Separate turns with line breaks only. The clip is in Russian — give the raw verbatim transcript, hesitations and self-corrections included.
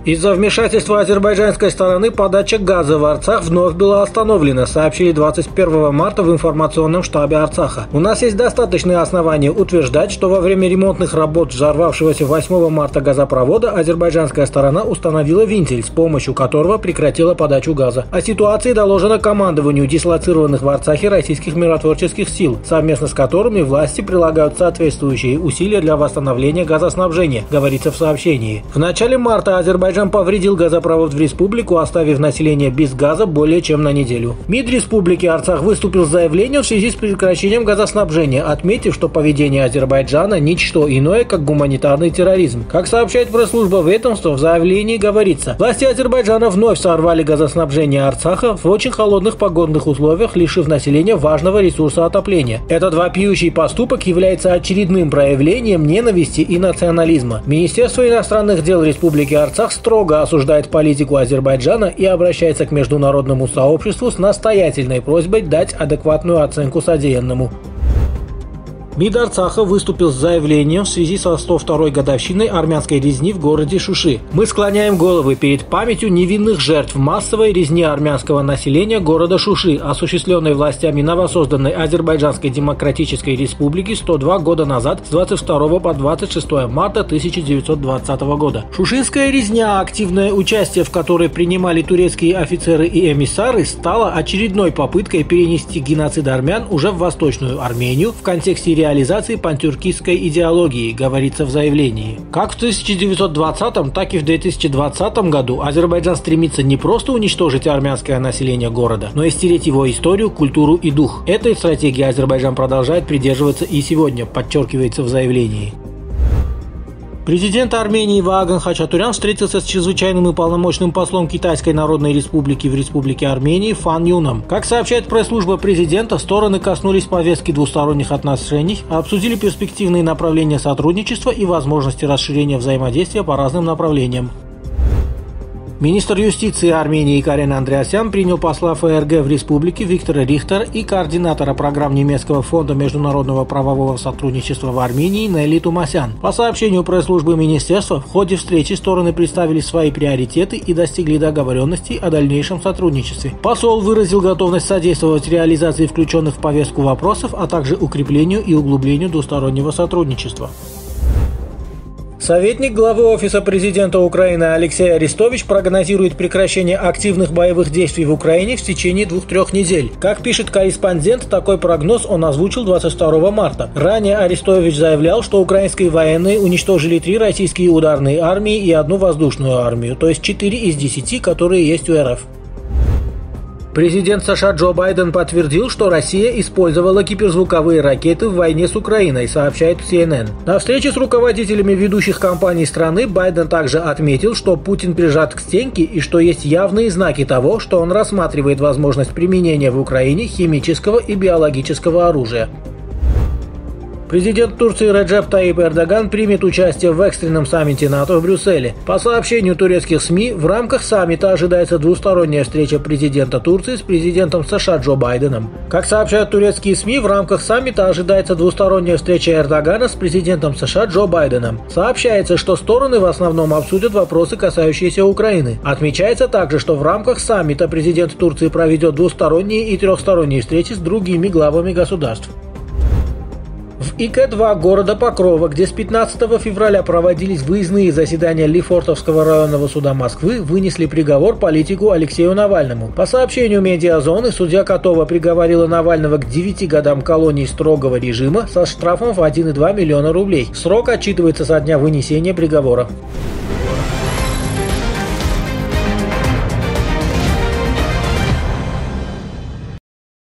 Из-за вмешательства азербайджанской стороны подача газа в Арцах вновь была остановлена, сообщили двадцать первого марта в информационном штабе Арцаха. У нас есть достаточные основания утверждать, что во время ремонтных работ взорвавшегося восьмого марта газопровода азербайджанская сторона установила вентиль, с помощью которого прекратила подачу газа. О ситуации доложено командованию дислоцированных в Арцахе российских миротворческих сил, совместно с которыми власти прилагают соответствующие усилия для восстановления газоснабжения, говорится в сообщении. В начале марта Азербайджан повредил газопровод в республику, оставив население без газа более чем на неделю. МИД республики Арцах выступил с заявлением в связи с прекращением газоснабжения, отметив, что поведение Азербайджана – ничто иное, как гуманитарный терроризм. Как сообщает пресс-служба ведомства, в заявлении говорится: власти Азербайджана вновь сорвали газоснабжение Арцаха в очень холодных погодных условиях, лишив населения важного ресурса отопления. Этот вопиющий поступок является очередным проявлением ненависти и национализма. Министерство иностранных дел Республики Арцах строго осуждает политику Азербайджана и обращается к международному сообществу с настоятельной просьбой дать адекватную оценку содеянному. МИД Арцаха выступил с заявлением в связи со сто второй годовщиной армянской резни в городе Шуши. Мы склоняем головы перед памятью невинных жертв массовой резни армянского населения города Шуши, осуществленной властями новосозданной Азербайджанской Демократической Республики сто два года назад, с двадцать второго по двадцать шестое марта тысяча девятьсот двадцатого года. Шушинская резня, активное участие в которой принимали турецкие офицеры и эмиссары, стала очередной попыткой перенести геноцид армян уже в Восточную Армению в контексте реализации реализации пантюркистской идеологии, говорится в заявлении. Как в тысяча девятьсот двадцатом, так и в две тысячи двадцатом году Азербайджан стремится не просто уничтожить армянское население города, но и стереть его историю, культуру и дух. Этой стратегии Азербайджан продолжает придерживаться и сегодня, подчеркивается в заявлении. Президент Армении Вааган Хачатурян встретился с чрезвычайным и полномочным послом Китайской Народной Республики в Республике Армении Фан Юном. Как сообщает пресс-служба президента, стороны коснулись повестки двусторонних отношений, обсудили перспективные направления сотрудничества и возможности расширения взаимодействия по разным направлениям. Министр юстиции Армении Карен Андреасян принял посла ФРГ в республике Виктора Рихтера и координатора программ немецкого фонда международного правового сотрудничества в Армении Нелли Тумасян. По сообщению пресс-службы министерства, в ходе встречи стороны представили свои приоритеты и достигли договоренностей о дальнейшем сотрудничестве. Посол выразил готовность содействовать реализации включенных в повестку вопросов, а также укреплению и углублению двустороннего сотрудничества. Советник главы Офиса президента Украины Алексей Арестович прогнозирует прекращение активных боевых действий в Украине в течение двух-трех недель. Как пишет корреспондент, такой прогноз он озвучил двадцать второго марта. Ранее Арестович заявлял, что украинские военные уничтожили три российские ударные армии и одну воздушную армию, то есть четыре из десяти, которые есть у РФ. Президент США Джо Байден подтвердил, что Россия использовала гиперзвуковые ракеты в войне с Украиной, сообщает си эн эн. На встрече с руководителями ведущих компаний страны Байден также отметил, что Путин прижат к стенке и что есть явные знаки того, что он рассматривает возможность применения в Украине химического и биологического оружия. Президент Турции Реджеп Таип Эрдоган примет участие в экстренном саммите НАТО в Брюсселе. По сообщению турецких СМИ, в рамках саммита ожидается двусторонняя встреча президента Турции с президентом США Джо Байденом. Как сообщают турецкие СМИ, в рамках саммита ожидается двусторонняя встреча Эрдогана с президентом США Джо Байденом. Сообщается, что стороны в основном обсудят вопросы, касающиеся Украины. Отмечается также, что в рамках саммита президент Турции проведет двусторонние и трехсторонние встречи с другими главами государств. В И К два города Покрова, где с пятнадцатого февраля проводились выездные заседания Лефортовского районного суда Москвы, вынесли приговор политику Алексею Навальному. По сообщению Медиазоны, судья Котова приговорила Навального к девяти годам колонии строгого режима со штрафом в один и два миллиона рублей. Срок отчитывается со дня вынесения приговора.